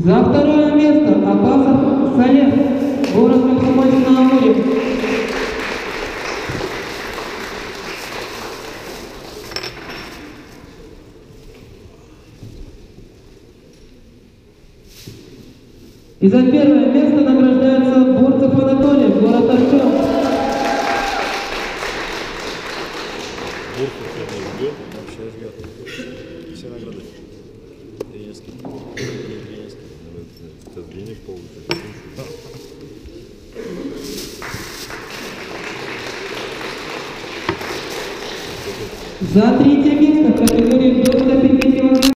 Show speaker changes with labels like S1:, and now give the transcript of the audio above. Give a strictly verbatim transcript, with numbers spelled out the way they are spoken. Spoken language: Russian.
S1: За второе место Аббасов Салех, город Комсомольск-на-Амуре. И за первое место награждается Бурцев Анатолий, город Артем.
S2: Бурцев ждет, вообще ждет. Все награды. Тренерские. Не тренерские. Это денег получит.
S1: За третье место в категории до ста пятидесяти